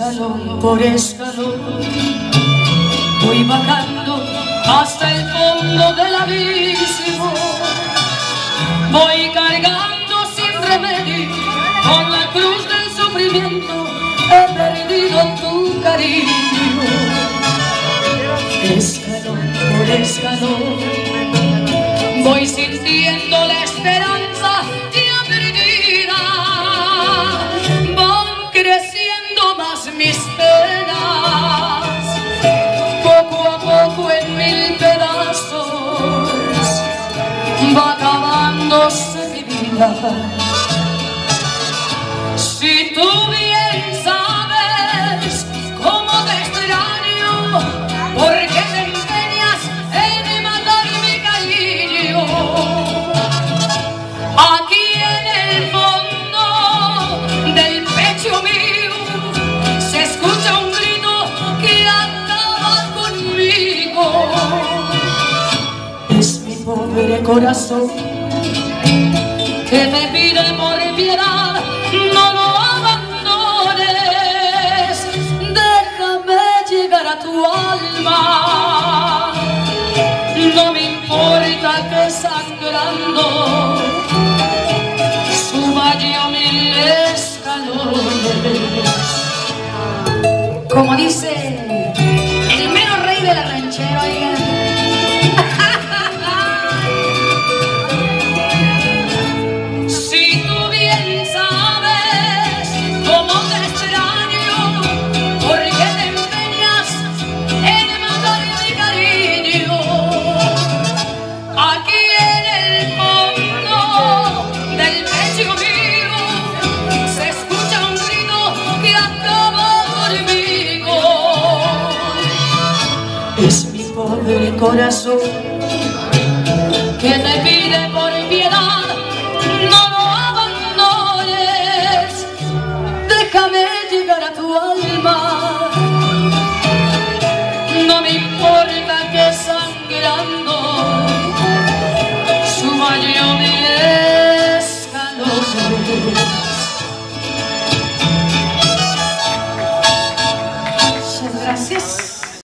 escalón por escalón voy bajando hasta el fondo del abismo. Voy cargando sin remedio con la cruz del sufrimiento. He perdido tu cariño. Escalón por escalón voy sintiendo la esperanza ya perdida. Van creciendo más mis penas, poco a poco en mil pedazos va acabándose mi vida. Si tú bien sabes cómo te extraño, ¿por qué te empeñas en matar mi cariño? Aquí en el fondo del pecho mío se escucha un grito que acaba conmigo. Es mi pobre corazón que te pide por piedad, no lo abandones, déjame llegar a tu alma. No me importa que sangrando suba yo 1000 escalones. Como dice el mero rey de la ranchera, oigan. Es mi pobre corazón que te pide por piedad, no lo abandones, déjame llegar a tu alma. No me importa que sangrando